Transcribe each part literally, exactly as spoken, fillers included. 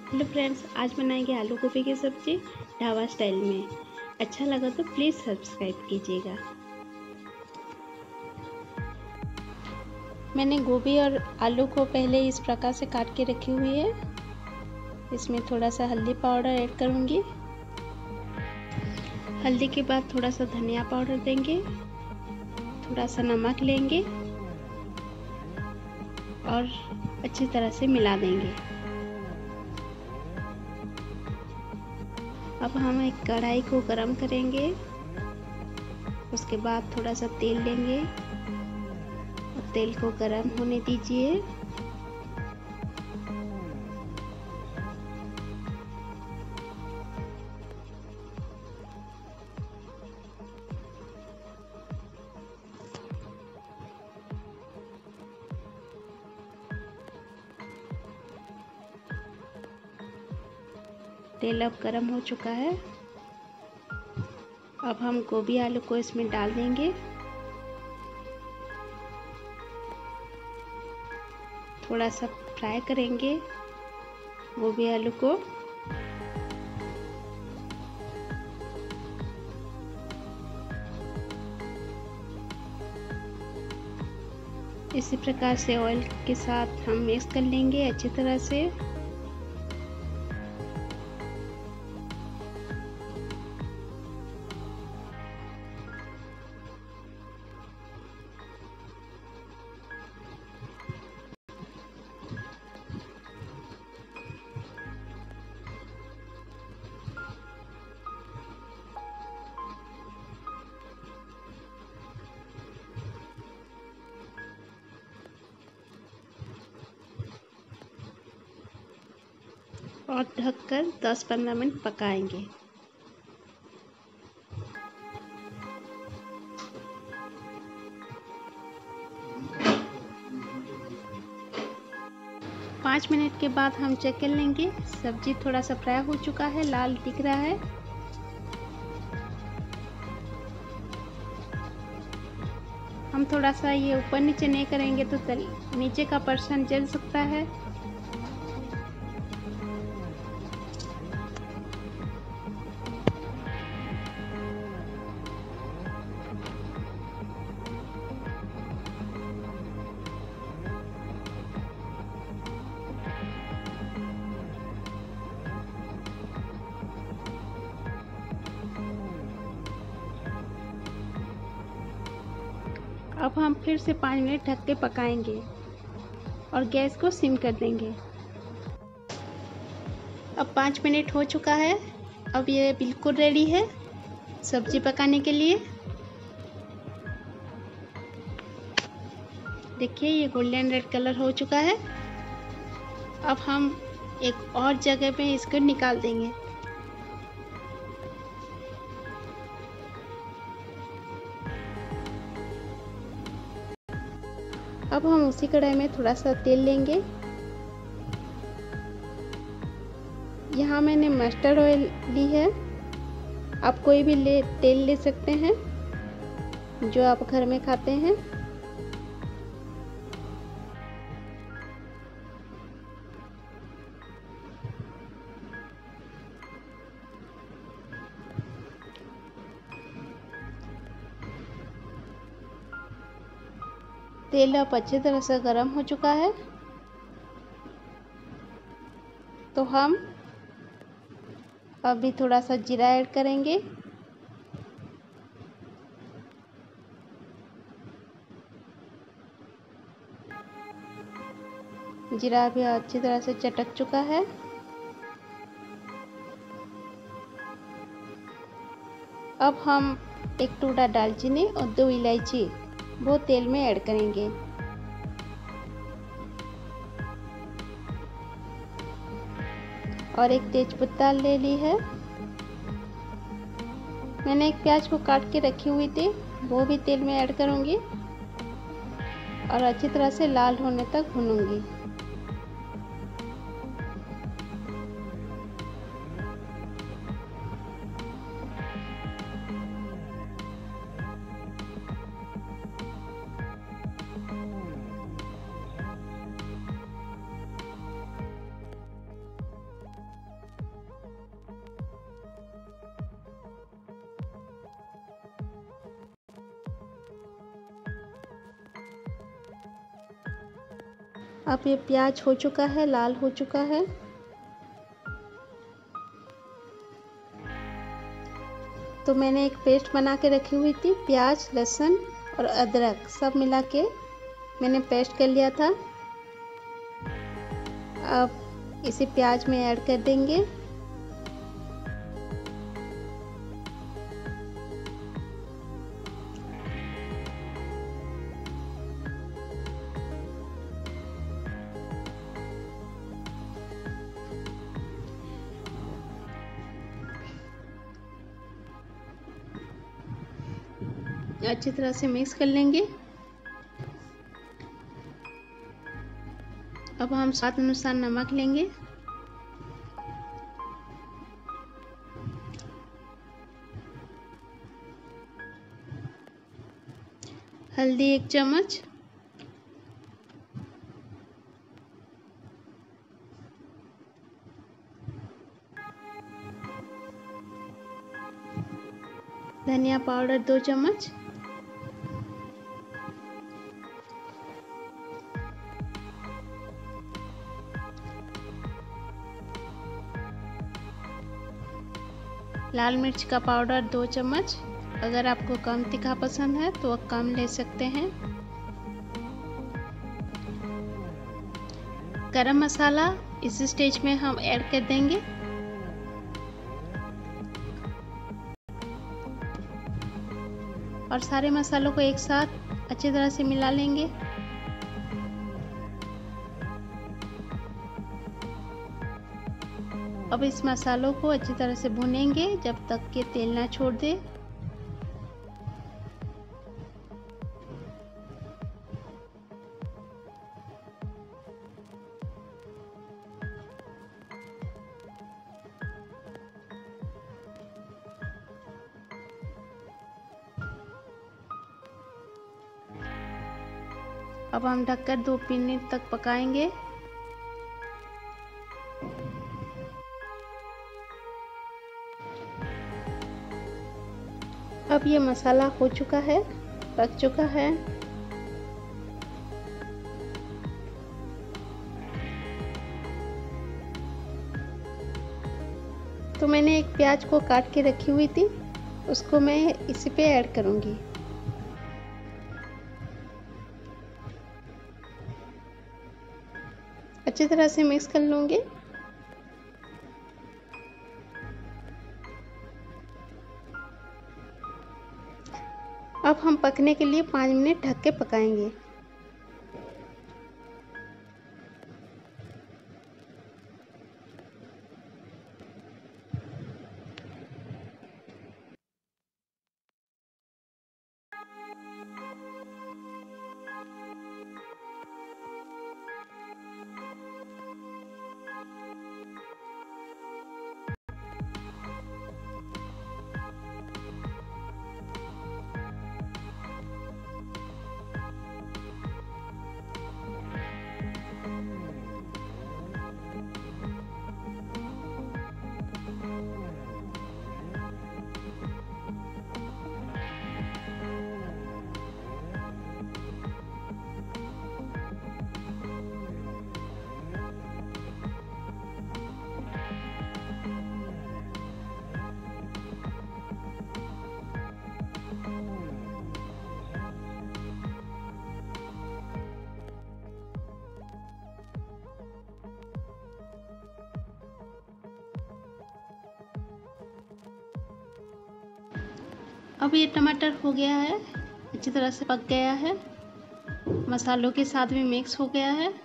Hello friends, आज बनाएंगे आलू गोभी की सब्ज़ी ढाबा स्टाइल में। अच्छा लगा तो प्लीज़ सब्सक्राइब कीजिएगा। मैंने गोभी और आलू को पहले इस प्रकार से काट के रखी हुई है। इसमें थोड़ा सा हल्दी पाउडर ऐड करूँगी। हल्दी के बाद थोड़ा सा धनिया पाउडर देंगे, थोड़ा सा नमक लेंगे और अच्छी तरह से मिला देंगे। अब हम एक कढ़ाई को गरम करेंगे। उसके बाद थोड़ा सा तेल लेंगे और तेल को गरम होने दीजिए। तेल अब गरम हो चुका है। अब हम गोभी आलू को इसमें डाल देंगे। थोड़ा सा फ्राई करेंगे गोभी आलू को। इसी प्रकार से ऑयल के साथ हम मिक्स कर लेंगे अच्छी तरह से। और ढककर दस पंद्रह मिनट पकाएंगे। पाँच मिनट के बाद हम चेक कर लेंगे। सब्जी थोड़ा सा फ्राई हो चुका है, लाल दिख रहा है। हम थोड़ा सा ये ऊपर नीचे नहीं करेंगे तो तल नीचे का पर्सन जल सकता है। अब हम फिर से पाँच मिनट ढक के पकाएंगे और गैस को सिम कर देंगे। अब पाँच मिनट हो चुका है। अब ये बिल्कुल रेडी है सब्जी पकाने के लिए। देखिए ये गोल्डन रेड कलर हो चुका है। अब हम एक और जगह पे इसको निकाल देंगे। अब हम उसी कढ़ाई में थोड़ा सा तेल लेंगे। यहाँ मैंने मस्टर्ड ऑयल ली है। आप कोई भी ले तेल ले सकते हैं जो आप घर में खाते हैं। तेल अब अच्छी तरह से गर्म हो चुका है तो हम अभी थोड़ा सा जीरा ऐड करेंगे। जीरा भी अच्छी तरह से चटक चुका है। अब हम एक टुकड़ा दालचीनी और दो इलायची वो तेल में ऐड करेंगे। और एक तेजपत्ता ले ली है। मैंने एक प्याज को काट के रखी हुई थी, वो भी तेल में ऐड करूंगी और अच्छी तरह से लाल होने तक भूनूंगी। अब ये प्याज हो चुका है, लाल हो चुका है। तो मैंने एक पेस्ट बना के रखी हुई थी, प्याज, लहसुन और अदरक सब मिला के मैंने पेस्ट कर लिया था। अब इसे प्याज में ऐड कर देंगे। अच्छी तरह से मिक्स कर लेंगे। अब हम स्वाद अनुसार नमक लेंगे। हल्दी एक चम्मच, धनिया पाउडर दो चम्मच, लाल मिर्च का पाउडर दो चम्मच। अगर आपको कम तीखा पसंद है तो कम ले सकते हैं। गरम मसाला इस स्टेज में हम ऐड कर देंगे। और सारे मसालों को एक साथ अच्छी तरह से मिला लेंगे। अब इस मसालों को अच्छी तरह से भूनेंगे जब तक कि तेल ना छोड़ दे। अब हम ढककर दो मिनट तक पकाएंगे। अब ये मसाला हो चुका है, पक चुका है। तो मैंने एक प्याज को काट के रखी हुई थी, उसको मैं इसी पे ऐड करूंगी। अच्छी तरह से मिक्स कर लूंगी। अब हम पकने के लिए पाँच मिनट ढक के पकाएंगे। अब ये टमाटर हो गया है, अच्छी तरह से पक गया है, मसालों के साथ भी मिक्स हो गया है।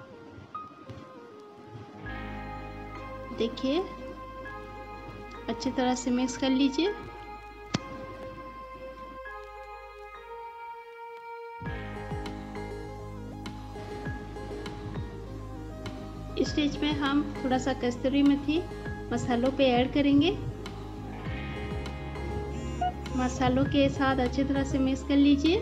देखिए अच्छी तरह से मिक्स कर लीजिए। इस स्टेज में हम थोड़ा सा कस्तूरी मेथी मसालों पे ऐड करेंगे। मसालों के साथ अच्छी तरह से मिक्स कर लीजिए।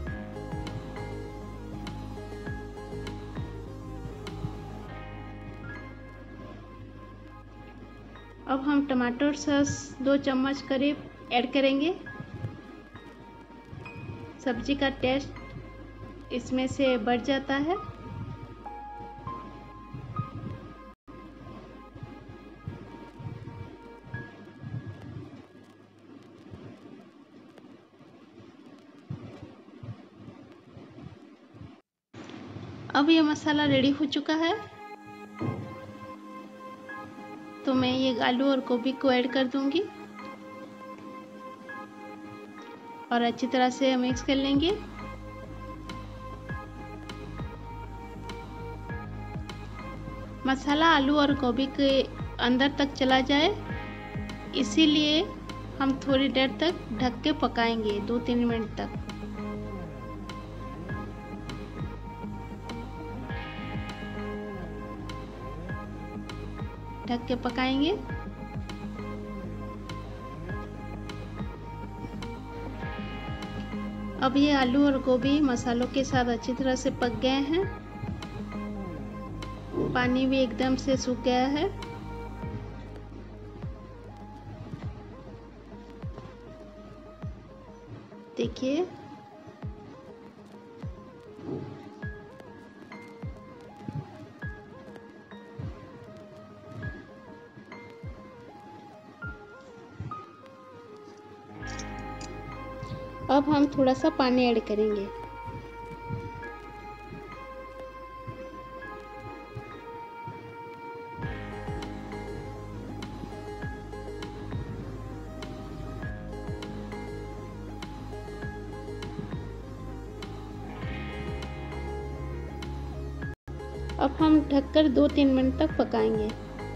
अब हम टमाटर सॉस दो चम्मच करीब ऐड करेंगे। सब्जी का टेस्ट इसमें से बढ़ जाता है। अब ये मसाला रेडी हो चुका है, तो मैं ये आलू और गोभी को ऐड कर दूंगी और अच्छी तरह से मिक्स कर लेंगे। मसाला आलू और गोभी के अंदर तक चला जाए, इसीलिए हम थोड़ी देर तक ढक के पकाएंगे, दो तीन मिनट तक। ढक के पकाएंगे। अब ये आलू और गोभी मसालों के साथ अच्छी तरह से पक गए हैं, पानी भी एकदम से सूख गया है। देखिए, अब हम थोड़ा सा पानी ऐड करेंगे। अब हम ढककर दो तीन मिनट तक पकाएंगे।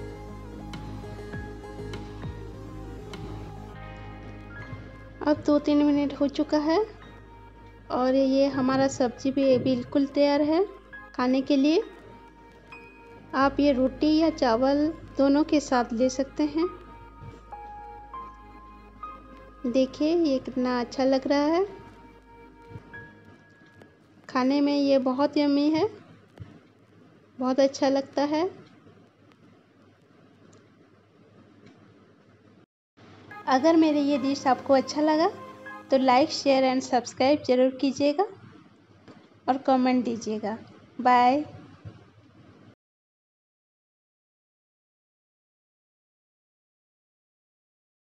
अब दो तीन मिनट हो चुका है और ये हमारा सब्जी भी बिल्कुल तैयार है खाने के लिए। आप ये रोटी या चावल दोनों के साथ ले सकते हैं। देखिए ये कितना अच्छा लग रहा है, खाने में ये बहुत यम्मी है, बहुत अच्छा लगता है। अगर मेरे ये डिश आपको अच्छा लगा तो लाइक शेयर एंड सब्सक्राइब ज़रूर कीजिएगा और कमेंट दीजिएगा। बाय।